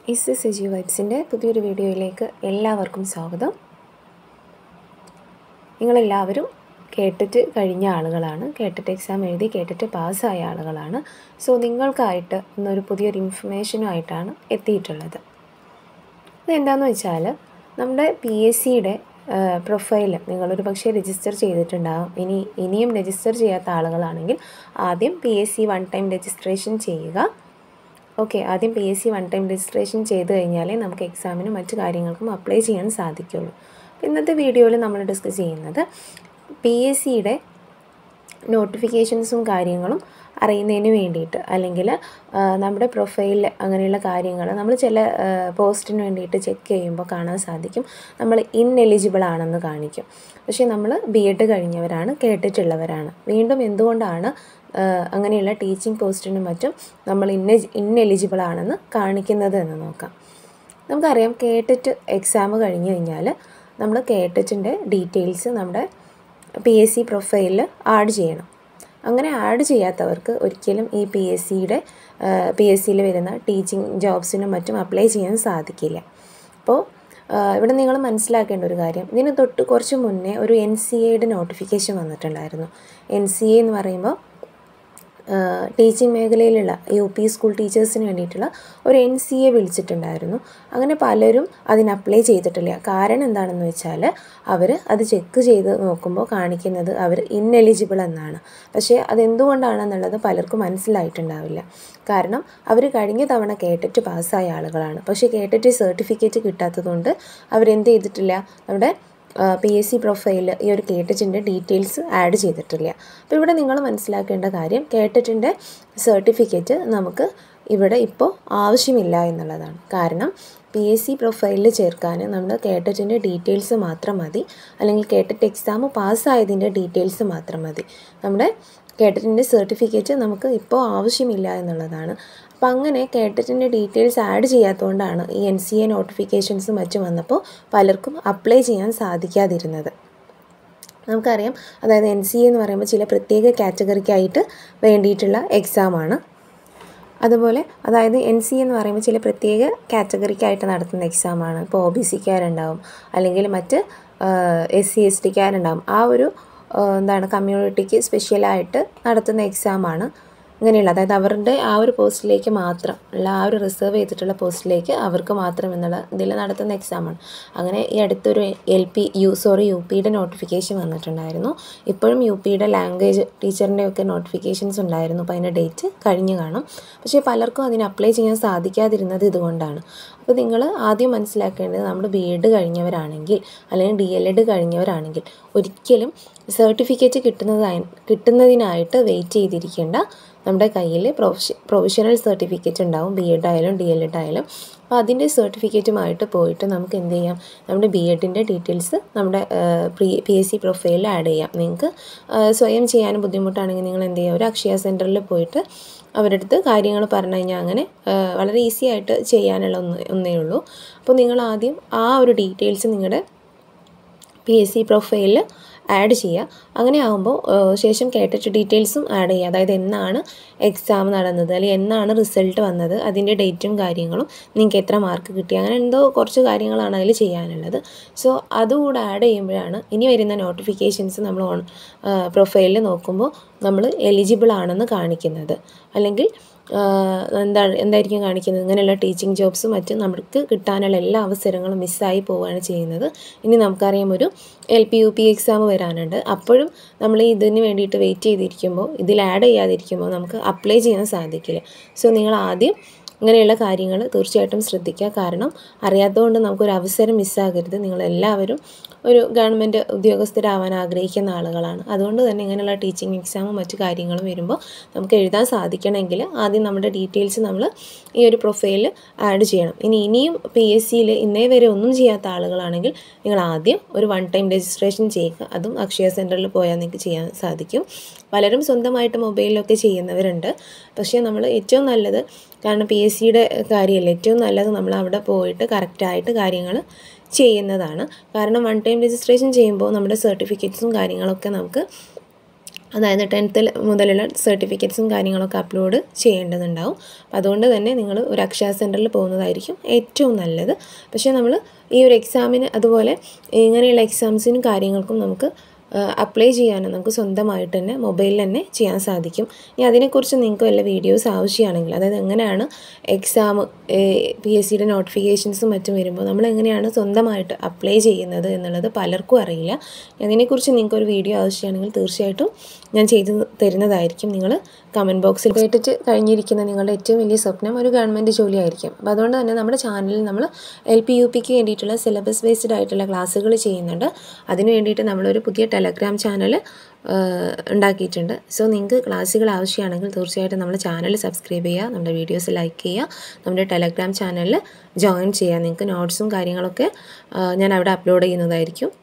SSG വൈബ്സിൻ്റെ പുതിയൊരു വീഡിയോയിലേക്ക് എല്ലാവർക്കും സ്വാഗതം. നിങ്ങളെല്ലാവരും KTET കഴിഞ്ഞ ആളുകളാണ്, KTET എക്സാം എഴുതി KTET പാസ്സായ ആളുകളാണ്. സോ നിങ്ങൾക്കായിട്ട് ഇന്നൊരു പുതിയൊരു ഇൻഫർമേഷനുമായിട്ടാണ് എത്തിയിട്ടുള്ളത്. ഇതെന്താണെന്ന് വെച്ചാൽ നമ്മുടെ PSCയുടെ പ്രൊഫൈൽ നിങ്ങളൊരു പക്ഷേ രജിസ്റ്റർ ചെയ്തിട്ടുണ്ടാകും. ഇനിയും രജിസ്റ്റർ ചെയ്യാത്ത ആളുകളാണെങ്കിൽ ആദ്യം PSC വൺ ടൈം രജിസ്ട്രേഷൻ ചെയ്യുക. ഓക്കെ, ആദ്യം PSC വൺ ടൈം രജിസ്ട്രേഷൻ ചെയ്ത് കഴിഞ്ഞാലേ നമുക്ക് എക്സാമിനും മറ്റു കാര്യങ്ങൾക്കും അപ്ലൈ ചെയ്യാൻ സാധിക്കുള്ളൂ. ഇന്നത്തെ വീഡിയോയിൽ നമ്മൾ ഡിസ്കസ് ചെയ്യുന്നത് PSCയുടെ നോട്ടിഫിക്കേഷൻസും കാര്യങ്ങളും അറിയുന്നതിന് വേണ്ടിയിട്ട്, അല്ലെങ്കിൽ നമ്മുടെ പ്രൊഫൈലിൽ അങ്ങനെയുള്ള കാര്യങ്ങൾ നമ്മൾ ചില പോസ്റ്റിന് വേണ്ടിയിട്ട് ചെക്ക് ചെയ്യുമ്പോൾ കാണാൻ സാധിക്കും നമ്മൾ ഇൻഎലിജിബിൾ ആണെന്ന് കാണിക്കും. പക്ഷേ നമ്മൾ BEd കഴിഞ്ഞവരാണ്, കേട്ടിട്ടുള്ളവരാണ്. വീണ്ടും എന്തുകൊണ്ടാണ് അങ്ങനെയുള്ള ടീച്ചിങ് പോസ്റ്റിനും മറ്റും നമ്മൾ ഇൻഎലിജിബിൾ ആണെന്ന് കാണിക്കുന്നത് എന്ന് നോക്കാം. നമുക്കറിയാം KTET എക്സാം കഴിഞ്ഞ് കഴിഞ്ഞാൽ നമ്മൾ KTETൻ്റെ ഡീറ്റെയിൽസ് നമ്മുടെ PSC പ്രൊഫൈലിൽ ആഡ് ചെയ്യണം. അങ്ങനെ ആഡ് ചെയ്യാത്തവർക്ക് ഒരിക്കലും ഈ PSCയിൽ വരുന്ന ടീച്ചിങ് ജോബ്സിനും മറ്റും അപ്ലൈ ചെയ്യാൻ സാധിക്കില്ല. അപ്പോൾ ഇവിടെ നിങ്ങൾ മനസ്സിലാക്കേണ്ട ഒരു കാര്യം, ഇതിന് തൊട്ട് കുറച്ച് മുന്നേ ഒരു NCAയുടെ നോട്ടിഫിക്കേഷൻ വന്നിട്ടുണ്ടായിരുന്നു. NCA എന്ന് പറയുമ്പോൾ ടീച്ചിങ് മേഖലയിലുള്ള UP സ്കൂൾ ടീച്ചേഴ്സിന് വേണ്ടിയിട്ടുള്ള ഒരു NCA വിളിച്ചിട്ടുണ്ടായിരുന്നു. അങ്ങനെ പലരും അതിന് അപ്ലൈ ചെയ്തിട്ടില്ല. കാരണം എന്താണെന്ന് വെച്ചാൽ അവർ അത് ചെക്ക് ചെയ്ത് നോക്കുമ്പോൾ കാണിക്കുന്നത് അവർ ഇൻഎലിജിബിൾ എന്നാണ്. പക്ഷേ അതെന്തുകൊണ്ടാണെന്നുള്ളത് പലർക്കും മനസ്സിലായിട്ടുണ്ടാവില്ല. കാരണം അവർ കഴിഞ്ഞ തവണ KTET പാസ്സായ ആളുകളാണ്. പക്ഷേ KTET സർട്ടിഫിക്കറ്റ് കിട്ടാത്തതുകൊണ്ട് അവരെന്ത് ചെയ്തിട്ടില്ല, നമ്മുടെ PSC പ്രൊഫൈലിൽ ഈ ഒരു KTETൻ്റെ ഡീറ്റെയിൽസ് ആഡ് ചെയ്തിട്ടില്ല. അപ്പോൾ ഇവിടെ നിങ്ങൾ മനസ്സിലാക്കേണ്ട കാര്യം, KTETൻ്റെ സർട്ടിഫിക്കറ്റ് നമുക്ക് ഇവിടെ ഇപ്പോൾ ആവശ്യമില്ല എന്നുള്ളതാണ്. കാരണം PSC പ്രൊഫൈലിൽ ചേർക്കാൻ നമ്മൾ KTETൻ്റെ ഡീറ്റെയിൽസ് മാത്രം മതി, അല്ലെങ്കിൽ KTET എക്സാം പാസ്സായതിൻ്റെ ഡീറ്റെയിൽസ് മാത്രം മതി. നമ്മുടെ KTETൻ്റെ സർട്ടിഫിക്കറ്റ് നമുക്ക് ഇപ്പോൾ ആവശ്യമില്ല എന്നുള്ളതാണ്. അപ്പം അങ്ങനെ KTETൻ്റെ ഡീറ്റെയിൽസ് ആഡ് ചെയ്യാത്തതുകൊണ്ടാണ് ഈ NCA നോട്ടിഫിക്കേഷൻസ് മറ്റും വന്നപ്പോൾ പലർക്കും അപ്ലൈ ചെയ്യാൻ സാധിക്കാതിരുന്നത്. നമുക്കറിയാം, അതായത് NCA എന്ന് പറയുമ്പോൾ ചില പ്രത്യേക കാറ്റഗറിക്കായിട്ട് വേണ്ടിയിട്ടുള്ള എക്സാമാണ്. അതുപോലെ അതായത് NCA എന്ന് പറയുമ്പോൾ ചില പ്രത്യേക കാറ്റഗറിക്കായിട്ട് നടത്തുന്ന എക്സാമാണ്. ഇപ്പോൾ OBCക്കാരുണ്ടാവും, അല്ലെങ്കിൽ മറ്റ് SC STക്കാരുണ്ടാവും. ആ ഒരു കമ്മ്യൂണിറ്റിക്ക് സ്പെഷ്യലായിട്ട് നടത്തുന്ന എക്സാമാണ് ഇങ്ങനെയുള്ള, അതായത് അവരുടെ ആ ഒരു പോസ്റ്റിലേക്ക് മാത്രം ഉള്ള, ആ ഒരു റിസർവ് ചെയ്തിട്ടുള്ള പോസ്റ്റിലേക്ക് അവർക്ക് മാത്രം എന്നുള്ള ഇതിൽ നടത്തുന്ന എക്സാമാണ്. അങ്ങനെ ഈ അടുത്തൊരു UPയുടെ നോട്ടിഫിക്കേഷൻ വന്നിട്ടുണ്ടായിരുന്നു. ഇപ്പോഴും UPയുടെ ലാംഗ്വേജ് ടീച്ചറിൻ്റെ ഒക്കെ നോട്ടിഫിക്കേഷൻസ് ഉണ്ടായിരുന്നു. അപ്പോൾ അതിൻ്റെ ഡേറ്റ് കഴിഞ്ഞ് കാണും. പക്ഷേ പലർക്കും അതിന് അപ്ലൈ ചെയ്യാൻ സാധിക്കാതിരുന്നത് ഇതുകൊണ്ടാണ്. അപ്പോൾ നിങ്ങൾ ആദ്യം മനസ്സിലാക്കേണ്ടത്, നമ്മൾ BEd കഴിഞ്ഞവരാണെങ്കിൽ അല്ലെങ്കിൽ DLEd കഴിഞ്ഞവരാണെങ്കിൽ ഒരിക്കലും സർട്ടിഫിക്കറ്റ് കിട്ടുന്നതിനായിട്ട് വെയിറ്റ് ചെയ്തിരിക്കേണ്ട. നമ്മുടെ കയ്യിൽ പ്രൊവിഷണൽ സർട്ടിഫിക്കറ്റ് ഉണ്ടാവും, BEd ആയാലും DLEd ആയാലും. അപ്പോൾ അതിൻ്റെ സർട്ടിഫിക്കറ്റുമായിട്ട് പോയിട്ട് നമുക്ക് എന്ത് ചെയ്യാം, നമ്മുടെ BEdൻ്റെ ഡീറ്റെയിൽസ് നമ്മുടെ PSC പ്രൊഫൈലിൽ ആഡ് ചെയ്യാം. നിങ്ങൾക്ക് സ്വയം ചെയ്യാൻ ബുദ്ധിമുട്ടാണെങ്കിൽ നിങ്ങൾ എന്ത് ചെയ്യുക, ഒരു അക്ഷയ സെൻറ്ററിൽ പോയിട്ട് അവരുടെ അടുത്ത് കാര്യങ്ങൾ പറഞ്ഞു കഴിഞ്ഞാൽ അങ്ങനെ വളരെ ഈസി ആയിട്ട് ചെയ്യാനുള്ള ഒന്നേ ഉള്ളൂ. അപ്പോൾ നിങ്ങൾ ആദ്യം ആ ഒരു ഡീറ്റെയിൽസ് നിങ്ങളുടെ PSC പ്രൊഫൈലിൽ ആഡ് ചെയ്യുക. അങ്ങനെ ആകുമ്പോൾ ശേഷം KTET ഡീറ്റെയിൽസും ആഡ് ചെയ്യുക. അതായത് എന്നാണ് എക്സാം നടന്നത്, അല്ലെങ്കിൽ എന്നാണ് റിസൾട്ട് വന്നത്, അതിൻ്റെ ഡേറ്റും കാര്യങ്ങളും, നിങ്ങൾക്ക് എത്ര മാർക്ക് കിട്ടി, അങ്ങനെ എന്തോ കുറച്ച് കാര്യങ്ങളാണ് അതിൽ ചെയ്യാനുള്ളത്. സോ അതുകൂടെ ആഡ് ചെയ്യുമ്പോഴാണ് ഇനി വരുന്ന നോട്ടിഫിക്കേഷൻസ് നമ്മൾ പ്രൊഫൈലിൽ നോക്കുമ്പോൾ നമ്മൾ എലിജിബിൾ ആണെന്ന് കാണിക്കുന്നത്. അല്ലെങ്കിൽ എന്തായിരിക്കും കാണിക്കുന്നത്, ഇങ്ങനെയുള്ള ടീച്ചിങ് ജോബ്സും മറ്റും നമുക്ക് കിട്ടാനുള്ള എല്ലാ അവസരങ്ങളും മിസ്സായി പോവുകയാണ് ചെയ്യുന്നത്. ഇനി നമുക്കറിയാം ഒരു LP UP എക്സാം വരാനുണ്ട്. അപ്പോഴും നമ്മൾ ഇതിന് വേണ്ടിയിട്ട് വെയിറ്റ് ചെയ്തിരിക്കുമ്പോൾ, ഇതിൽ ആഡ് ചെയ്യാതിരിക്കുമ്പോൾ നമുക്ക് അപ്ലൈ ചെയ്യാൻ സാധിക്കില്ല. സോ നിങ്ങൾ ആദ്യം ഇങ്ങനെയുള്ള കാര്യങ്ങൾ തീർച്ചയായിട്ടും ശ്രദ്ധിക്കുക. കാരണം അറിയാത്തതുകൊണ്ട് നമുക്കൊരു അവസരം മിസ്സാകരുത്. നിങ്ങളെല്ലാവരും ഒരു ഗവൺമെൻറ് ഉദ്യോഗസ്ഥരാവാൻ ആഗ്രഹിക്കുന്ന ആളുകളാണ്. അതുകൊണ്ട് തന്നെ ഇങ്ങനെയുള്ള ടീച്ചിങ് എക്സാമും മറ്റു കാര്യങ്ങളും വരുമ്പോൾ നമുക്ക് എഴുതാൻ സാധിക്കണമെങ്കിൽ ആദ്യം നമ്മുടെ ഡീറ്റെയിൽസ് നമ്മൾ ഈ ഒരു പ്രൊഫൈലിൽ ആഡ് ചെയ്യണം. ഇനിയും PSCയിൽ ഇന്നേ വരെ ഒന്നും ചെയ്യാത്ത ആളുകളാണെങ്കിൽ നിങ്ങൾ ആദ്യം ഒരു വൺ ടൈം രജിസ്ട്രേഷൻ ചെയ്യുക. അതും അക്ഷയ സെൻറ്ററിൽ പോയാൽ നിങ്ങൾക്ക് ചെയ്യാൻ സാധിക്കും. പലരും സ്വന്തമായിട്ട് മൊബൈലിലൊക്കെ ചെയ്യുന്നവരുണ്ട്. പക്ഷേ നമ്മൾ ഏറ്റവും നല്ലത്, കാരണം PSCയുടെ കാര്യമല്ല, ഏറ്റവും നല്ലത് നമ്മൾ അവിടെ പോയിട്ട് കറക്റ്റായിട്ട് കാര്യങ്ങൾ ചെയ്യുന്നതാണ്. കാരണം വൺ ടൈം രജിസ്ട്രേഷൻ ചെയ്യുമ്പോൾ നമ്മുടെ സർട്ടിഫിക്കറ്റ്സും കാര്യങ്ങളൊക്കെ നമുക്ക് അതായത് 10th മുതലുള്ള സർട്ടിഫിക്കറ്റ്സും കാര്യങ്ങളൊക്കെ അപ്ലോഡ് ചെയ്യേണ്ടതുണ്ടാവും. അപ്പോൾ അതുകൊണ്ട് തന്നെ നിങ്ങൾ ഒരു അക്ഷയ സെൻറ്ററിൽ പോകുന്നതായിരിക്കും ഏറ്റവും നല്ലത്. പക്ഷേ നമ്മൾ ഈ ഒരു എക്സാമിന് അതുപോലെ ഇങ്ങനെയുള്ള എക്സാംസിനും കാര്യങ്ങൾക്കും നമുക്ക് അപ്ലൈ ചെയ്യാനും നമുക്ക് സ്വന്തമായിട്ട് തന്നെ മൊബൈലിൽ തന്നെ ചെയ്യാൻ സാധിക്കും. ഇനി അതിനെക്കുറിച്ച് നിങ്ങൾക്ക് വല്ല വീഡിയോസ് ആവശ്യമാണെങ്കിൽ, അതായത് എങ്ങനെയാണ് എക്സാം PSCയുടെ നോട്ടിഫിക്കേഷൻസും മറ്റും വരുമ്പോൾ നമ്മൾ എങ്ങനെയാണ് സ്വന്തമായിട്ട് അപ്ലൈ ചെയ്യുന്നത് എന്നുള്ളത് പലർക്കും അറിയില്ല. അതിനെക്കുറിച്ച് നിങ്ങൾക്കൊരു വീഡിയോ ആവശ്യമാണെങ്കിൽ തീർച്ചയായിട്ടും ഞാൻ ചെയ്തു തരുന്നതായിരിക്കും. നിങ്ങൾ കമൻറ്റ് ബോക്സിൽ KTET കഴിഞ്ഞിരിക്കുന്ന നിങ്ങളുടെ ഏറ്റവും വലിയ സ്വപ്നം ഒരു ഗവൺമെൻറ് ജോലി ആയിരിക്കും. അപ്പോൾ അതുകൊണ്ട് തന്നെ നമ്മുടെ ചാനലിൽ നമ്മൾ LP UPക്ക് വേണ്ടിയിട്ടുള്ള സിലബസ് ബേസ്ഡ് ആയിട്ടുള്ള ക്ലാസ്സുകൾ ചെയ്യുന്നുണ്ട്. അതിന് വേണ്ടിയിട്ട് നമ്മളൊരു പുതിയ ടെലഗ്രാം ചാനൽ ഉണ്ടാക്കിയിട്ടുണ്ട്. സോ നിങ്ങൾക്ക് ക്ലാസ്സുകൾ ആവശ്യമാണെങ്കിൽ തീർച്ചയായിട്ടും നമ്മുടെ ചാനൽ സബ്സ്ക്രൈബ് ചെയ്യുക, നമ്മുടെ വീഡിയോസ് ലൈക്ക് ചെയ്യുക, നമ്മുടെ ടെലഗ്രാം ചാനലിൽ ജോയിൻ ചെയ്യുക. നിങ്ങൾക്ക് നോട്ട്സും കാര്യങ്ങളൊക്കെ ഞാൻ അവിടെ അപ്ലോഡ് ചെയ്യുന്നതായിരിക്കും.